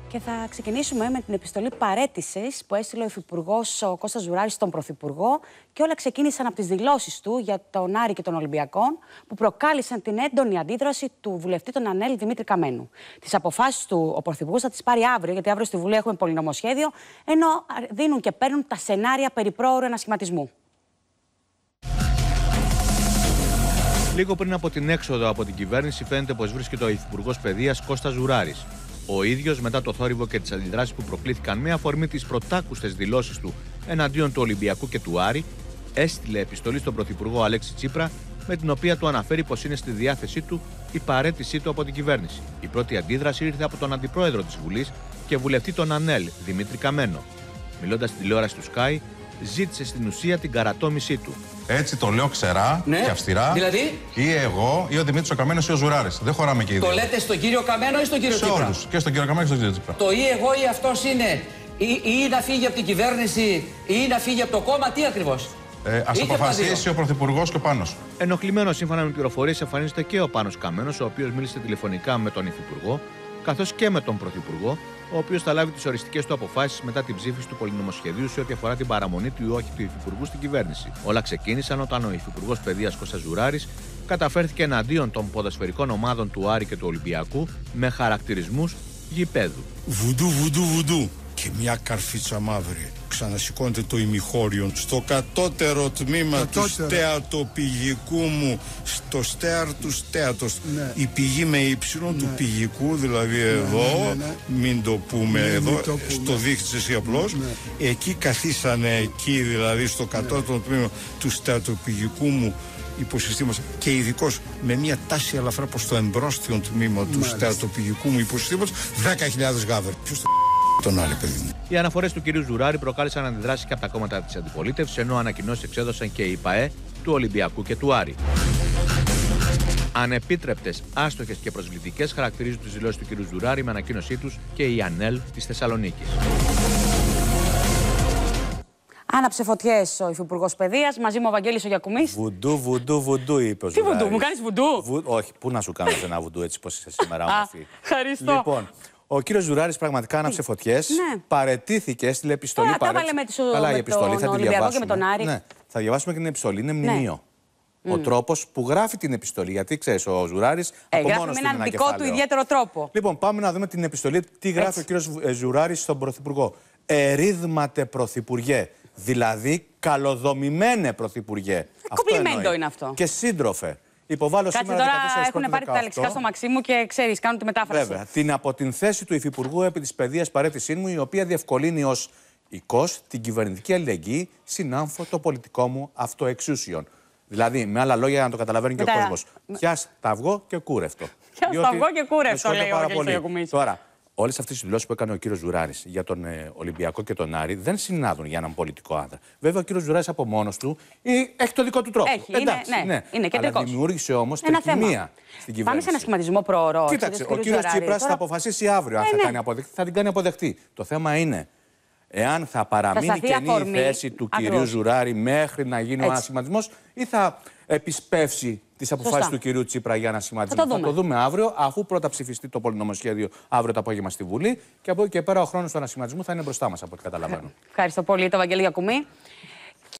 Και θα ξεκινήσουμε με την επιστολή παραίτησης που έστειλε ο Υφυπουργός ο Κώστας Ζουράρης στον Πρωθυπουργό, και όλα ξεκίνησαν από τις δηλώσεις του για τον Άρη και τον Ολυμπιακό, που προκάλεσαν την έντονη αντίδραση του βουλευτή των ΑΝΕΛ Δημήτρη Καμένου. Τις αποφάσεις του ο Πρωθυπουργός θα τις πάρει αύριο, γιατί αύριο στη Βουλή έχουμε πολυνομοσχέδιο, ενώ δίνουν και παίρνουν τα σενάρια περί πρόωρου ανασχηματισμού. Λίγο πριν από την έξοδο από την κυβέρνηση, φαίνεται πως βρίσκεται ο Υφυπουργός Παιδείας Κώστας Ζουράρης. Ο ίδιος, μετά το θόρυβο και τις αντιδράσεις που προκλήθηκαν με αφορμή τις πρωτάκουστες δηλώσεις του εναντίον του Ολυμπιακού και του Άρη, έστειλε επιστολή στον Πρωθυπουργό Αλέξη Τσίπρα, με την οποία του αναφέρει πως είναι στη διάθεσή του η παραίτησή του από την κυβέρνηση. Η πρώτη αντίδραση ήρθε από τον Αντιπρόεδρο της Βουλής και βουλευτή των ΑΝΕΛ, Δημήτρη Καμένο. Μιλώντας στην τηλεόραση του Sky, ζήτησε στην ουσία την καρατόμησή του. Έτσι το λέω ξερά και αυστηρά. Δηλαδή, ή εγώ, ή ο Δημήτρης ο Καμένος ή ο Ζουράρης. Δεν χωράμε και οι δύο. Το λέτε στον κύριο Καμένο ή στον κύριο Τσίπρα? Σε όλους. Και στον κύριο Καμένο και στον κύριο Τσίπρα. Το ή εγώ ή αυτός είναι ή να φύγει από την κυβέρνηση ή να φύγει από το κόμμα, τι ακριβώς? Ας αποφασίσει ο Πρωθυπουργός και ο Πάνος. Ενοχλημένος, σύμφωνα με πληροφορίες, εμφανίζεται και ο Πάνος Καμένος, ο οποίος μίλησε τηλεφωνικά με τον Υφυπουργό, καθώς και με τον Πρωθυπουργό, ο οποίος θα λάβει τις οριστικές του αποφάσεις μετά την ψήφιση του πολυνομοσχεδίου σε ό,τι αφορά την παραμονή του ή όχι του Υφυπουργού στην κυβέρνηση. Όλα ξεκίνησαν όταν ο Υφυπουργός Παιδείας Κώστας Ζουράρης καταφέρθηκε εναντίον των ποδοσφαιρικών ομάδων του Άρη και του Ολυμπιακού με χαρακτηρισμούς γηπέδου. Βουντού. Και μια καρφίτσα μαύρη. Ξανασηκώνεται το ημιχώριο στο κατώτερο τμήμα του στεατοπηγικού μου, στο στέαρ του στέατος. Ναι. Η πηγή με ύψιλον του πηγικού, δηλαδή εδώ, μην το πούμε εδώ, στο δείχνεις εσύ απλώς. Εκεί καθίσανε, εκεί δηλαδή στο κατώτερο τμήμα του στεατοπηγικού μου υποσυστήματος, και ειδικώς με μια τάση ελαφρά προς το εμπρόστιο τμήμα του στεατοπηγικού μου υποσυστήματος, 10.000 γάβερ. Τον άλλο, παιδί μου. Οι αναφορές του κυρίου Ζουράρη προκάλεσαν αντιδράσεις και από τα κόμματα της αντιπολίτευσης, ενώ ανακοινώσεις εξέδωσαν και οι ΠΑΕ του Ολυμπιακού και του Άρη. Ανεπίτρεπτες, άστοχες και προσβλητικές χαρακτηρίζουν τις δηλώσεις του κυρίου Ζουράρη με ανακοίνωσή τους και η ΑΝΕΛ της Θεσσαλονίκης. Άναψε φωτιές ο Υφυπουργός Παιδείας, μαζί μου ο Βαγγέλης ο Γιακουμής. Βουντού, είπε ο Ζουράρης. Τι βουντού, μου κάνεις βουντού? Όχι, πού να σου κάνω ένα βουντού έτσι πως είσαι σήμερα, όμορφη. Ευχαριστώ. Λοιπόν, ο κύριος Ζουράρης πραγματικά άναψε φωτιές, παραιτήθηκε, έστειλε επιστολή. Καλά, η επιστολή θα τη διαβάσουμε. Και με τον Άρη. Ναι, θα διαβάσουμε και την επιστολή, είναι μνημείο. Ο τρόπος που γράφει την επιστολή, γιατί ξέρεις, ο Ζουράρης από μόνος του είναι ένα κεφάλαιο. Με έναν δικό του ιδιαίτερο τρόπο. Λοιπόν, πάμε να δούμε την επιστολή, τι γράφει ο κύριος Ζουράρης στον Πρωθυπουργό. Ερίδματε Πρωθυπουργέ, δηλαδή καλοδομημένε Πρωθυπουργέ. Κομπλιμέντο είναι αυτό. Και σύντροφε. Υποβάλλω κάτσε σήμερα τώρα, έχουν πάρει τα λεξικά στο Μαξίμου και ξέρεις, κάνουν τη μετάφραση. Βέβαια. Την από την θέση του Υφυπουργού επί της παιδείας παραίτησή μου, η οποία διευκολύνει ως οικός την κυβερνητική αλληλεγγύη, συνάμφω το πολιτικό μου αυτοεξούσιον. Δηλαδή, με άλλα λόγια, να το καταλαβαίνει και ο κόσμος. Πιάσ' τα αυγό και κούρευτο. Πιάσ' τα αυγό και κούρευτο, λέει ο Γιακουμής. Τώρα, όλες αυτές τις δηλώσεις που έκανε ο κύριος Ζουράρης για τον Ολυμπιακό και τον Άρη δεν συνάδουν για έναν πολιτικό άντρα. Βέβαια, ο κύριος Ζουράρης από μόνος του έχει το δικό του τρόπο. Εντάξει, είναι κεντρικός. Αλλά δημιούργησε όμως τρικυμία στην κυβέρνηση. Πάμε σε ένα σχηματισμό προωρό. Κοίταξε, ο κύριος Τσίπρας θα αποφασίσει αύριο αν θα κάνει αποδεκτή. Θα την κάνει αποδεκτή. Το θέμα είναι εάν θα παραμείνει κενή η θέση του κυρίου Ζουράρη μέχρι να γίνει ο ανασχηματισμός ή θα επισπεύσει τις αποφάσεις του κυρίου Τσίπρα για ανασχηματισμό. Θα το δούμε αύριο, αφού πρώτα ψηφιστεί το πολυνομοσχέδιο αύριο το απόγευμα στη Βουλή, και από εκεί και πέρα ο χρόνος του ανασχηματισμού θα είναι μπροστά μας, από ό,τι καταλαβαίνω. Ευχαριστώ πολύ, τον Βαγγέλη Γιακουμή.